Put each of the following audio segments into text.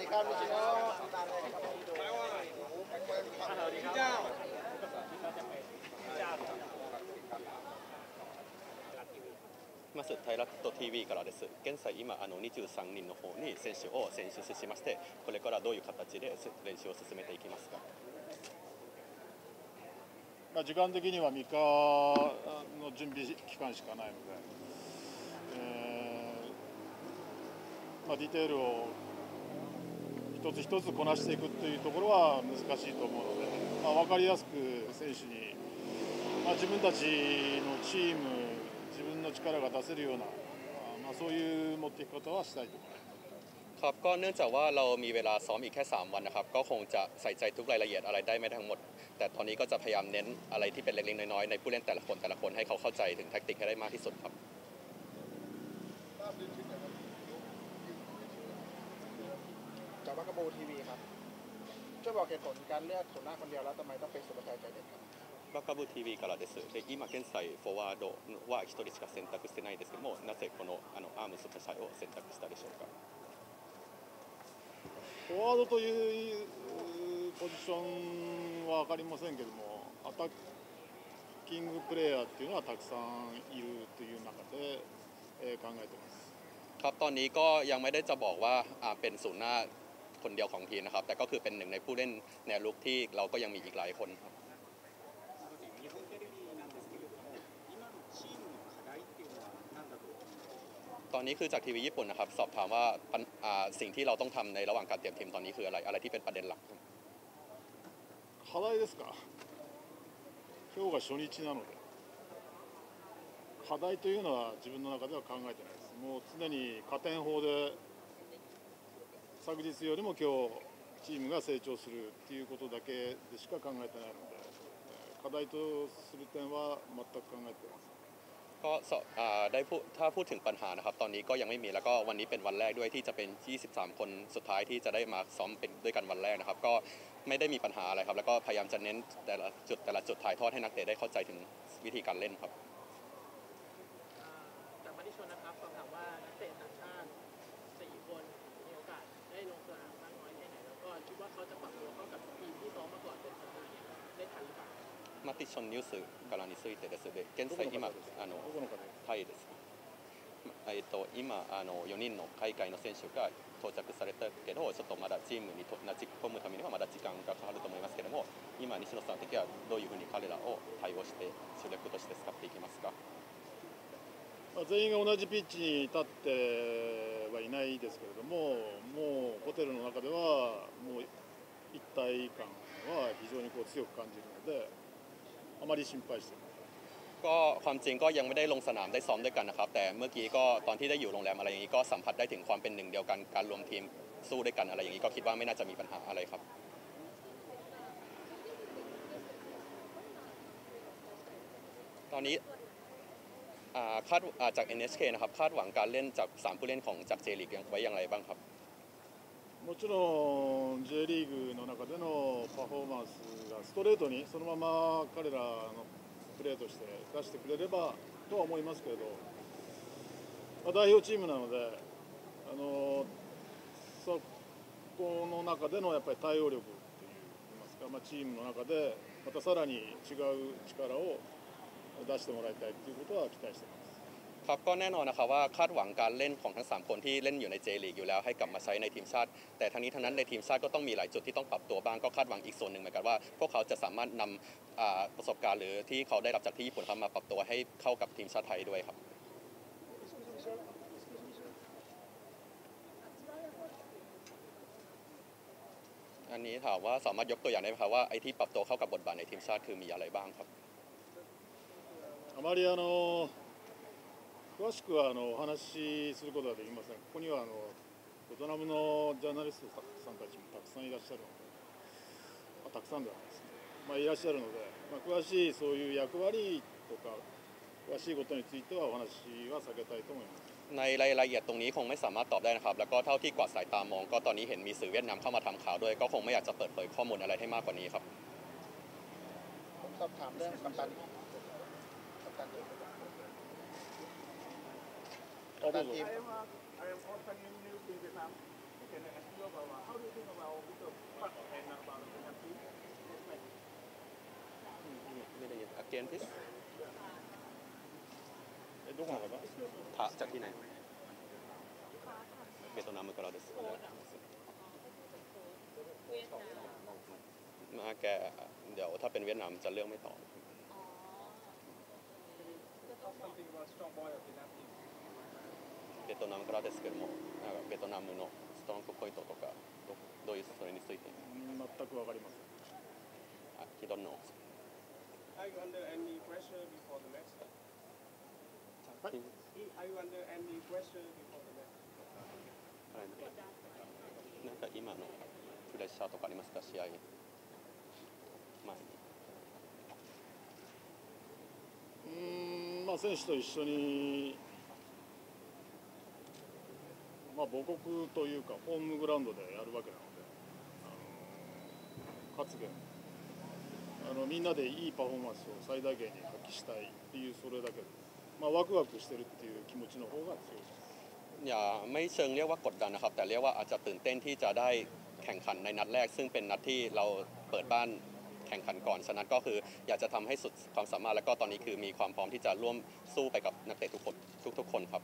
ดีครับลูกศิษย์まずタイラット TV からです。現在今23人の方に選手を選出しまして、これからどういう形で練習を進めていきますか。 時間的には3日の準備期間しかないので、ディテールを一つ一つこなしていくというところは難しいと思うので、分かりやすく選手に、自分たちのチーム自分の力が出せるような、そういう持っていき方はしたいと思います。 ครับก็เนื่องจากว่าเรามีเวลาซ้อมอีกแค่3วันนะครับก็คงจะใส่ใจทุกรายละเอียดอะไรได้ไม่ทั้งหมดแต่ตอนนี้ก็จะพยายามเน้นอะไรที่เป็นเล็กๆน้อยๆในผู้เล่นแต่ละคนให้เขาเข้าใจถึงแทคติกให้ได้มากที่สุดครับจากบัคกาบูทีวีครับช่วยบอกเหตุผลการเลือกสุนัขคนเดียวแล้วทำไมต้องเป็นสุภชัยใจเด็ดครับバカブ TV からです。で今現在フォワードは1人しか選択してないですけども、なぜこのアームスペシャルを選択したでしょうか。 フォワードというポジションは分かりませんけども、アタッキングプレーヤーっていうのはたくさんいるという中で、考えています。 ครับตอนนี้ก็ยังไม่ได้จะบอกว่าเป็นศูนย์หน้าคนเดียวของทีมนะครับแต่ก็คือเป็นหนึ่งในผู้เล่นแนวรุกที่เราก็ยังมีอีกหลายคนครับตอนนี้คือจากทีวีญี่ปุ่นนะครับสอบถามว่าสิ่งที่เราต้องทำในระหว่างการเตรียมทีมตอนนี้คืออะไรที่เป็นประเด็นหลัก課題ですか。今日が初日なので課題というのは自分の中では考えてないです。もう常に加点法で昨日よりも今日チームが成長するっていうことだけでしか考えてないので、課題とする点は全く考えていません。 ก็ได้ถ้าพูดถึงปัญหานะครับตอนนี้ก็ยังไม่มีแล้วก็วันนี้เป็นวันแรกด้วยที่จะเป็น23คนสุดท้ายที่จะได้มาซ้อมเป็นด้วยกันวันแรกนะครับก็ไม่ได้มีปัญหาอะไรครับแล้วก็พยายามจะเน้นแต่ละจุดถ่ายทอดให้นักเตะได้เข้าใจถึงวิธีการเล่นครับจากมติชนนะครับสอบถามว่านักเตะต่างชาติ4คนมีโอกาสได้ลงสนามมากน้อยแค่ไหนแล้วก็คิดว่าเขาจะปรับตัวเข้ากับทีมที่ซ้อมมาก่อนเป็นสัปดาห์นี้ได้ทันหรือเปล่าマティションニュースからについてですで現在今タイです今4人の海外の選手が到着されたけどちょっとまだチームになじ込むためにはまだ時間がかかると思いますけども今西野さん的にはどういうふうに彼らを対応して主力として使っていきますか。 全員が同じピッチに立ってはいないですけれども、もうホテルの中ではもう一体感は非常に強く感じるのであまり心配しています。 ก็ความจริงก็ยังไม่ได้ลงสนามได้ซ้อมด้วยกันนะครับแต่เมื่อกี้ก็ตอนที่ได้อยู่โรงแรมอะไรอย่างนี้ก็สัมผัสได้ถึงความเป็นหนึ่งเดียวกันการรวมทีมสู้ด้วยกันอะไรอย่างนี้ก็คิดว่าไม่น่าจะมีปัญหาอะไรครับตอนนี้คาดจาก NHK นะครับคาดหวังการเล่นจาก3ผู้เล่นของจากเจลีกไว้อย่างไรบ้างครับもちろん J リーグの中でのパフォーマンスがストレートにそのまま彼らのプレーとして出してくれればとは思いますけれど、代表チームなのでそこの中でのやっぱり対応力っていいますか、チームの中でまたさらに違う力を出してもらいたいということは期待しています。 ครับก็แน่นอนนะครับว่าคาดหวังการเล่นของทั้ง3คนที่เล่นอยู่ในเจลีกอยู่แล้วให้กลับมาใช้ในทีมชาติแต่ทั้งนี้ทั้งนั้นในทีมชาติก็ต้องมีหลายจุดที่ต้องปรับตัวบ้างก็คาดหวังอีกส่วนหนึ่งเหมือนกันว่าพวกเขาจะสามารถนำประสบการณ์หรือที่เขาได้รับจากที่ญี่ปุ่นมาปรับตัวให้เข้ากับทีมชาติไทยด้วยครับอันนี้ถามว่าสามารถยกตัวอย่างได้ไหมครับว่าไอ้ที่ปรับตัวเข้ากับบทบาทในทีมชาติคือมีอะไรบ้างครับあまり詳しくはお話しすることはできません。ここにはベトナムのジャーナリストさんたちもたくさんいらっしゃるので、たくさんではないですね、いらっしゃるので、詳しいそういう役割とか詳しいことについてはお話は避けたいと思います。 ในรายละเอียดตรงนี้คงไม่สามารถตอบได้นะครับแล้วก็เท่าที่กวาดสายตามองก็ตอนนี้เห็นมีสื่อเวียดนามเข้ามาทำข่าวด้วยก็คงไม่อยากจะเปิดเผยข้อมูลอะไรให้มากกว่านี้ครับผมสอบถามเรื่องกัปตันทีมどうぞ。 I am also new in Vietnam. Can I ask you about how again please どこの方たจากที่ไหนเวียดนามからですมาแกเดี๋ยวถ้าเป็นเวียดนามจะเลือกไม่ตอบเวียดนามからですけどもベトナムのストロングポイントとかどういうそれについて全く分かりません。 he don't know Are you under any pressure before the match? はい。 Are you under any pressure before the match? อะไรなんか今のプレッシャーとかありますか試合前にまあ選手と一緒に、まあ母国というかホームグラウンドでやるわけなので、勝つみんなでいいパフォーマンスを最大限に発揮したいっていうそれだけです。まあワクワクしてるっていう気持ちの方が強いです。 อย่าไม่เชิงเรียกว่ากดดันนะครับแต่เรียกว่าอาจจะตื่นเต้นที่จะได้แข่งขันในนัดแรกซึ่งเป็นนัดที่เราเปิดบ้านแข่งขันก่อนฉะนั้นก็คืออยากจะทำให้สุดความสามารถแล้วก็ตอนนี้คือมีความพร้อมที่จะร่วมสู้ไปกับนักเตะทุกคนทุกคนครับ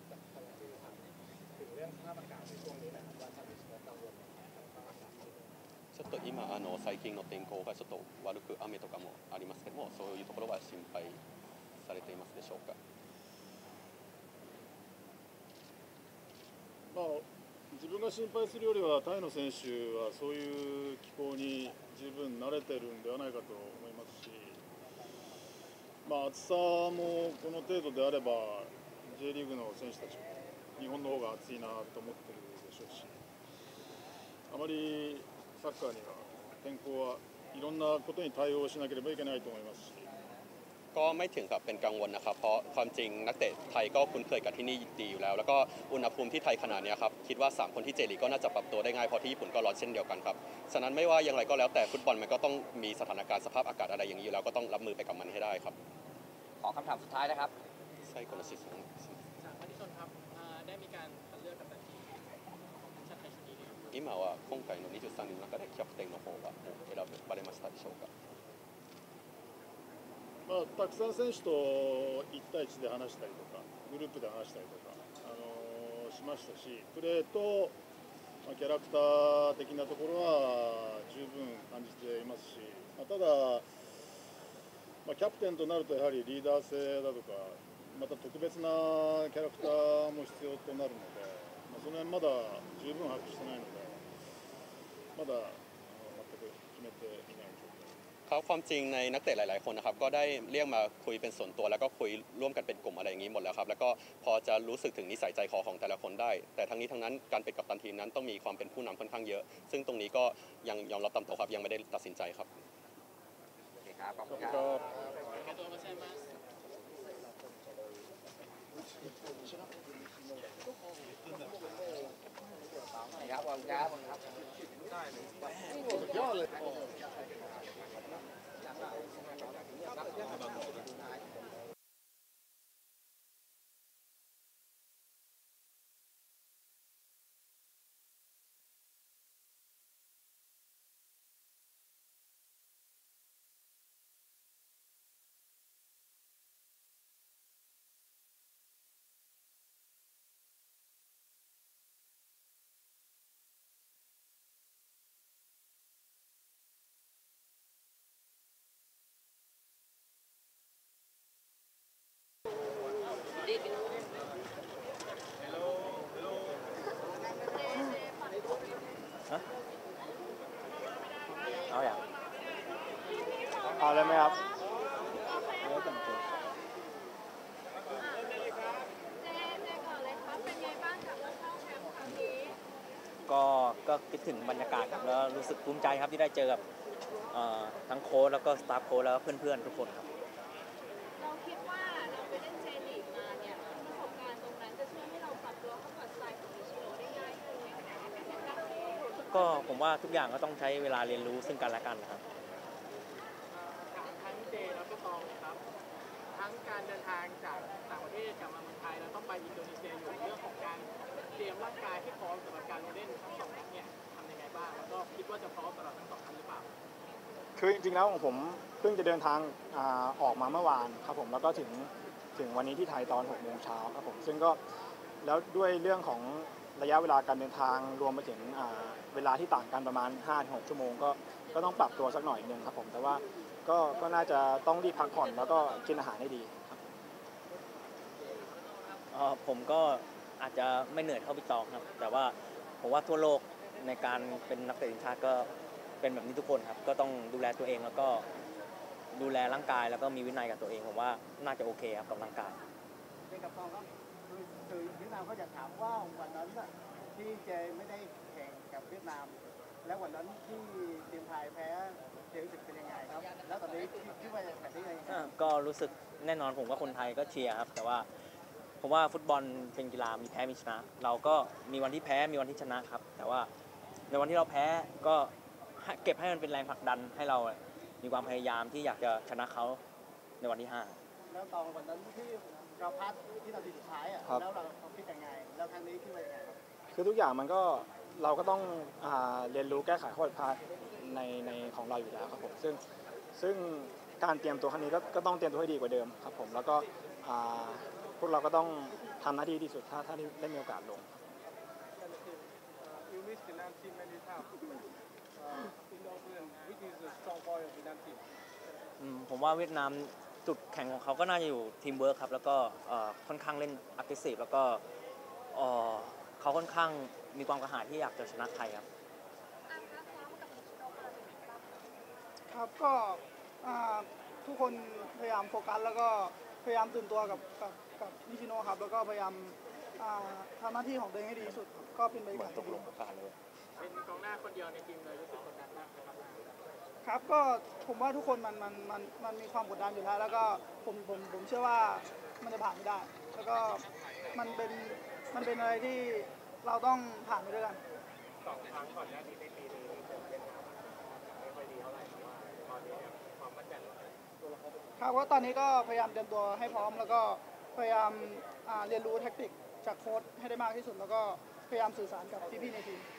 ถึงเรื่องสภาพอากาศในช่วงนี้นะครับว่าท่านมีกังวลちょっと今最近の天候がちょっと悪く雨とかもありますけどもそういうところは心配されていますでしょうかまあ自分が心配するよりはタイの選手はそういう気候に十分慣れてるんではないかと思いますし、まあ暑さもこの程度であれば J リーグの選手たちも日本の方が暑いなと思ってるでしょうし、あまりサッカーには天候はいろんなことに対応しなければいけないと思いますし。 ก็ไม่ถึงกับเป็นกังวลนะครับเพราะความจริงนักเตะไทยก็คุ้นเคยกับที่นี่ดีอยู่แล้วแล้วก็อุณหภูมิที่ไทยขนาดนี้ครับคิดว่า3คนที่เจลีกก็น่าจะปรับตัวได้ง่ายเพราะที่ญี่ปุ่นก็ร้อนเช่นเดียวกันครับฉะนั้นไม่ว่าอย่างไรก็แล้วแต่ฟุตบอลมันก็ต้องมีสถานการณ์สภาพอากาศอะไรอย่างนี้อยู่แล้วก็ต้องรับมือไปกับมันให้ได้ครับขอคำถามสุดท้ายนะครับใช่คนละสิทธิ์จากปฏิชนครับได้มีการคัดเลือกกัปตันทีมชาติไทยชุดนี้เนี่ย今は今回の23人の中でキャプテンの方が選ばれましたでしょうかまあ、たくさん選手と1対1で話したりとかグループで話したりとか、しましたしプレーと、キャラクター的なところは十分感じていますし、ただ、キャプテンとなるとやはりリーダー性だとかまた特別なキャラクターも必要となるので、その辺まだ十分発揮してないのでまだ全く決めていない状況です。 เขาความจริงในนักเตะหลายๆคนนะครับก็ได้เรียกมาคุยเป็นส่วนตัวแล้วก็คุยร่วมกันเป็นกลุ่มอะไรอย่างนี้หมดแล้วครับแล้วก็พอจะรู้สึกถึงนิสัยใจคอของแต่ละคนได้แต่ทั้งนี้ทั้งนั้นการเป็นกัปตันทีมนั้นต้องมีความเป็นผู้นำค่อนข้างเยอะซึ่งตรงนี้ก็ยังยอมรับตามตรงครับยังไม่ได้ตัดสินใจครับโอเคครับขอบคุณครับครับขอบคุณครับยอดเลยเอาอย่างเอาเลยไหมครับก็คิดถึงบรรยากาศครับแล้วรู้สึกภูมิใจครับที่ได้เจอกับทั้งโค้ชแล้วก็สตาฟโค้ชแล้วก็เพื่อนๆทุกคนครับเราคิดว่าเราไปเล่นเจลีกมาเนี่ยประสบการณ์ตรงนั้นจะช่วยให้เราปรับตัวเข้ากับสไตล์ของนิชิโร่ได้ง่ายขึ้นไหมคะก็ผมว่าทุกอย่างก็ต้องใช้เวลาเรียนรู้ซึ่งกันและกันนะครับทั้งเจแล้วก็ตองครับทั้งการเดินทางจากต่างประเทศกลับมาเมืองไทยแล้วต้องไปอินโดนีเซียอยู่เรื่องของการเตรียมร่างกายให้พร้อมสำหรับการลงเล่นทั้ง2นัดเนี่ยทำยังไงบ้างแล้วก็คิดว่าจะพร้อมสำหรับทั้ง2นัดหรือเปล่าคือจริงๆแล้วของผมเพิ่งจะเดินทางออกมาเมื่อวานครับผมแล้วก็ถึงวันนี้ที่ไทยตอน6 โมงเช้าครับผมซึ่งก็แล้วด้วยเรื่องของระยะเวลาการเดินทางรวมไปถึงเวลาที่ต่างกันประมาณ 5-6 ชั่วโมงก็ต้องปรับตัวสักหน่อยนึงครับผมแต่ว่าก็น่าจะต้องรีบพักผ่อนแล้วก็กินอาหารให้ดีครับผมก็อาจจะไม่เหนื่อยเท่าพี่ตองครับแต่ว่าผมว่าทั่วโลกในการเป็นนักเตะทีมชาติก็เป็นแบบนี้ทุกคนครับก็ต้องดูแลตัวเองแล้วก็ดูแลร่างกายแล้วก็มีวินัยกับตัวเองผมว่าน่าจะโอเคครับกับร่างกายเป็นกับตองครับคือเวียดนามเขาอยากถามว่าวันนั้นที่เจไม่ได้แข่งกับเวียดนามแล้ววันนั้นที่ทีมไทยแพ้เจรู้สึกเป็นยังไงครับแล้วตอนนี้คิดว่าจะแบบนี้ยังไงก็รู้สึกแน่นอนผมว่าคนไทยก็เชียร์ครับแต่ว่าผมว่าฟุตบอลเป็นกีฬามีแพ้มีชนะเราก็มีวันที่แพ้มีวันที่ชนะครับแต่ว่าในวันที่เราแพ้ก็เก็บให้มันเป็นแรงผลักดันให้เรามีความพยายามที่อยากจะชนะเขาในวันที่5 แล้วตอนวันนั้นที่เราพลาดที่นาทีสุดท้ายแล้วเราคิดยังไงแล้วครั้งนี้คิดว่ายังไงครับคือทุกอย่างมันก็เราก็ต้องเรียนรู้แก้ไขข้อผิดพลาดในของเราอยู่แล้วครับผมซึ่งการเตรียมตัวครั้งนี้ก็ต้องเตรียมตัวให้ดีกว่าเดิมครับผมแล้วก็พวกเราก็ต้องทำหน้าที่ดีสุดถ้าได้มีโอกาสลง You miss Vietnam team many times. Which is the strong point of Vietnam team? ผมว่าเวียดนามจุดแข็งของเขาก็น่าจะอยู่ทีมเวิร์คครับแล้วก็ค่อนข้างเล่น aggressive แล้วก็เขาค่อนข้างมีความกระหายที่อยากจะชนะไทยครับครับก็ทุกคนพยายามโฟกัสแล้วก็พยายามตื่นตัวกับนิชิโนะครับแล้วก็พยายามทำหน้าที่ของตัวเองให้ดีที่สุดก็เป็นบรรยากาศที่ดีเป็นกองหน้าคนเดียวในทีมเลยรู้สึกกดดันมากครับครับก็ผมว่าทุกคนมันมีความกดดันอยู่แล้วแล้วก็ผมเชื่อว่ามันจะผ่านไม่ได้แล้วก็มันเป็นอะไรที่เราต้องผ่านไปด้วยกัน 2 ครั้งก่อนหน้านี้ในปีนี้เป็นไม่ค่อยดีเท่าไหร่แต่ว่าตอนนี้ความมั่นใจครับว่าตอนนี้ก็พยายามเตรียมตัวให้พร้อมแล้วก็พยายามเรียนรู้แทคติกจากโค้ชให้ได้มากที่สุดแล้วก็พยายามสื่อสารกับพี่ๆในทีม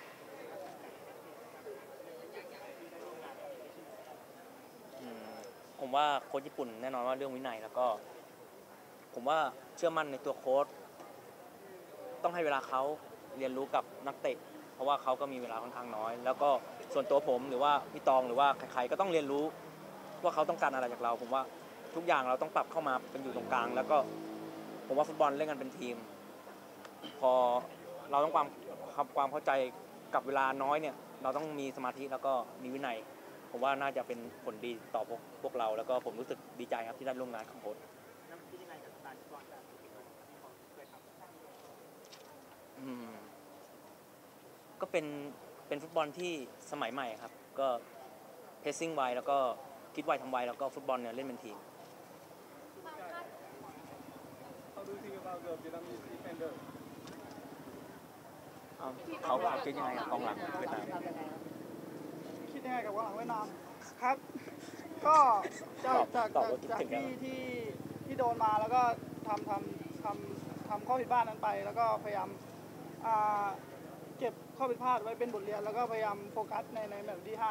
ผมว่าโค้ชญี่ปุ่นแน่นอนว่าเรื่องวินัยแล้วก็ผมว่าเชื่อมั่นในตัวโค้ชต้องให้เวลาเขาเรียนรู้กับนักเตะเพราะว่าเขาก็มีเวลาค่อนข้างน้อยแล้วก็ส่วนตัวผมหรือว่าพี่ตองหรือว่าใครๆก็ต้องเรียนรู้ว่าเขาต้องการอะไรจากเราผมว่าทุกอย่างเราต้องปรับเข้ามาเป็นอยู่ตรงกลางแล้วก็ผมว่าฟุตบอลเล่นกันเป็นทีมพอเราต้องความเข้าใจกับเวลาน้อยเนี่ยเราต้องมีสมาธิแล้วก็มีวินัยผมว่าน่าจะเป็นผลดีต่อพวกเราแล้วก็ผมรู้สึกดีใจครับที่ได้ร่วมงานกับโค้ชคิดยังไงกับสไตล์ฟุตบอลแบบที่เขาเคยทำก็เป็นฟุตบอลที่สมัยใหม่ครับก็เพสซิ่งไวแล้วก็คิดไวทำไวแล้วก็ฟุตบอลเนี่ยเล่นเป็นทีม How do you think about the Vietnamese defender? เขาคิดยังไงกับกองหลังเวียดนามคิดยังไงกับกองหลังเวียดนามครับก็จากที่โดนมาแล้วก็ทำข้อผิดพลาดนั้นไปแล้วก็พยายามเก็บข้อผิดพลาดไว้เป็นบทเรียนแล้วก็พยายามโฟกัสในแมตช์ที่5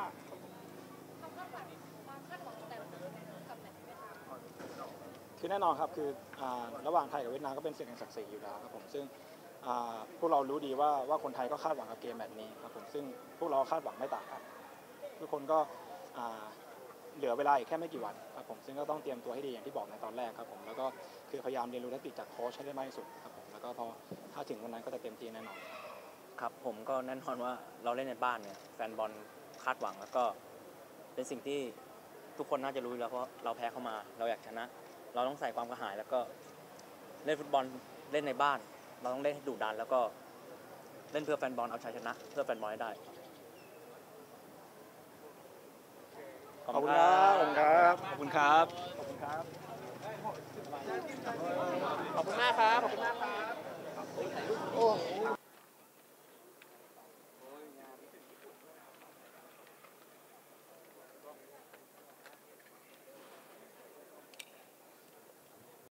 คือแน่นอนครับคือระหว่างไทยกับเวียดนามก็เป็นศึกแห่งศักดิ์ศรีอยู่แล้วครับผมซึ่งพวกเรารู้ดีว่าคนไทยก็คาดหวังกับเกมแบบนี้ครับผมซึ่งพวกเราคาดหวังไม่ต่างกันทุกคนก็เหลือเวลาอีกแค่ไม่กี่วันครับผมซึ่งก็ต้องเตรียมตัวให้ดีอย่างที่บอกในตอนแรกครับผมแล้วก็คือพยายามเรียนรู้แทคติกจากโค้ชให้ได้มากที่สุดครับผมแล้วก็พอถ้าถึงวันนั้นก็จะเต็มที่แน่นอนครับผมก็แน่นอนว่าเราเล่นในบ้านเนี่ยแฟนบอลคาดหวังแล้วก็เป็นสิ่งที่ทุกคนน่าจะรู้แล้วเพราะเราแพ้เข้ามาเราอยากชนะเราต้องใส่ความกระหายแล้วก็เล่นฟุตบอลเล่นในบ้านเราต้องเล่นให้ดุดันแล้วก็เล่นเพื่อแฟนบอลเอาชัยชนะเพื่อแฟนบอลให้ได้ขอบคุณครับขอบคุณครับ